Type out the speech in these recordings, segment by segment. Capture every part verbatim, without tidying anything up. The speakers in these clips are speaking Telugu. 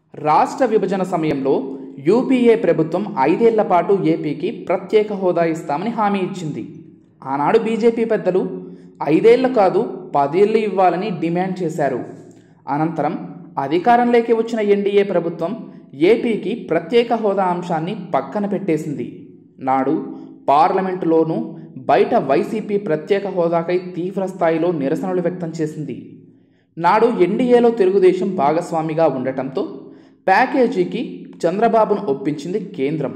రాష్ట్ర విభజన సమయంలో యూపీఏ ప్రభుత్వం ఐదేళ్ల పాటు ఏపీకి ప్రత్యేక హోదా ఇస్తామని హామీ ఇచ్చింది. ఆనాడు బీజేపీ పెద్దలు ఐదేళ్లు కాదు పదేళ్లు ఇవ్వాలని డిమాండ్ చేశారు. అనంతరం అధికారంలోకి వచ్చిన ఎన్డీఏ ప్రభుత్వం ఏపీకి ప్రత్యేక హోదా అంశాన్ని పక్కన పెట్టేసింది. నాడు పార్లమెంటులోనూ బయట వైసీపీ ప్రత్యేక హోదాకై తీవ్ర స్థాయిలో నిరసనలు వ్యక్తం చేసింది. నాడు ఎన్డీఏలో తెలుగుదేశం భాగస్వామిగా ఉండటంతో ప్యాకేజీకి చంద్రబాబును ఒప్పించింది కేంద్రం.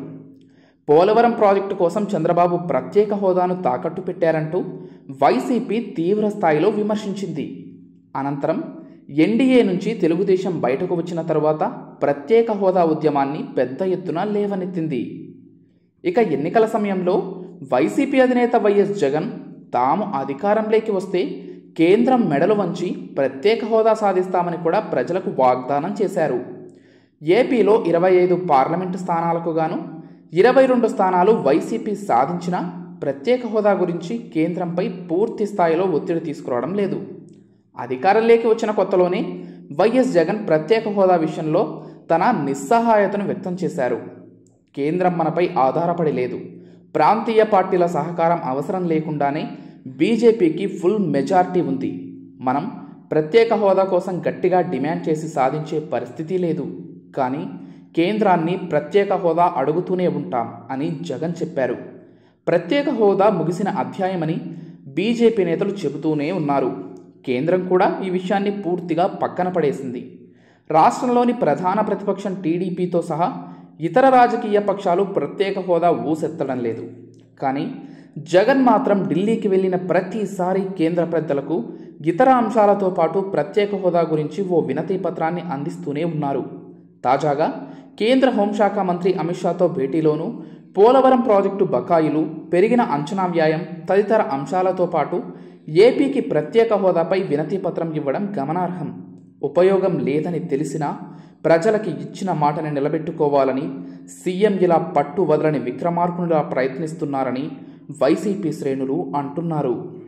పోలవరం ప్రాజెక్టు కోసం చంద్రబాబు ప్రత్యేక హోదాను తాకట్టు పెట్టారంటూ వైసీపీ తీవ్ర స్థాయిలో విమర్శించింది. అనంతరం ఎన్డీఏ నుంచి తెలుగుదేశం బయటకు వచ్చిన తరువాత ప్రత్యేక హోదా ఉద్యమాన్ని పెద్ద ఎత్తున లేవనెత్తింది. ఇక ఎన్నికల సమయంలో వైసీపీ అధినేత వైఎస్ జగన్ తాము అధికారంలోకి వస్తే కేంద్రం మెడలు వంచి ప్రత్యేక హోదా సాధిస్తామని కూడా ప్రజలకు వాగ్దానం చేశారు. ఏపీలో ఇరవై ఐదు పార్లమెంటు స్థానాలకు గాను ఇరవై రెండు స్థానాలు వైసీపీ సాధించిన ప్రత్యేక హోదా గురించి కేంద్రంపై పూర్తి స్థాయిలో ఒత్తిడి తీసుకురావడం లేదు. అధికారంలోకి వచ్చిన కొత్తలోనే వైఎస్ జగన్ ప్రత్యేక హోదా విషయంలో తన నిస్సహాయతను వ్యక్తం చేశారు. కేంద్రం మనపై ఆధారపడి లేదు, ప్రాంతీయ పార్టీల సహకారం అవసరం లేకుండానే బీజేపీకి ఫుల్ మెజారిటీ ఉంది, మనం ప్రత్యేక హోదా కోసం గట్టిగా డిమాండ్ చేసి సాధించే పరిస్థితి లేదు, కానీ కేంద్రాన్ని ప్రత్యేక హోదా అడుగుతూనే ఉంటాం అని జగన్ చెప్పారు. ప్రత్యేక హోదా ముగిసిన అధ్యాయమని బీజేపీ నేతలు చెబుతూనే ఉన్నారు. కేంద్రం కూడా ఈ విషయాన్ని పూర్తిగా పక్కన పడేసింది. రాష్ట్రంలోని ప్రధాన ప్రతిపక్షం టీడీపీతో సహా ఇతర రాజకీయ పక్షాలు ప్రత్యేక హోదా ఊసెత్తడం లేదు. కానీ జగన్ మాత్రం ఢిల్లీకి వెళ్ళిన ప్రతిసారి కేంద్ర పెద్దలకు ఇతర అంశాలతో పాటు ప్రత్యేక హోదా గురించి ఓ వినతి పత్రాన్ని అందిస్తూనే ఉన్నారు. తాజాగా కేంద్ర హోంశాఖ మంత్రి అమిత్ షాతో భేటీలోనూ పోలవరం ప్రాజెక్టు బకాయిలు, పెరిగిన అంచనా వ్యయం తదితర అంశాలతో పాటు ఏపీకి ప్రత్యేక హోదాపై వినతి పత్రం ఇవ్వడం గమనార్హం. ఉపయోగం లేదని తెలిసినా ప్రజలకి ఇచ్చిన మాటని నిలబెట్టుకోవాలని సీఎం ఇలా పట్టు వదలని విక్రమార్కునిలా ప్రయత్నిస్తున్నారని వైసీపీ శ్రేణులు అంటున్నారు.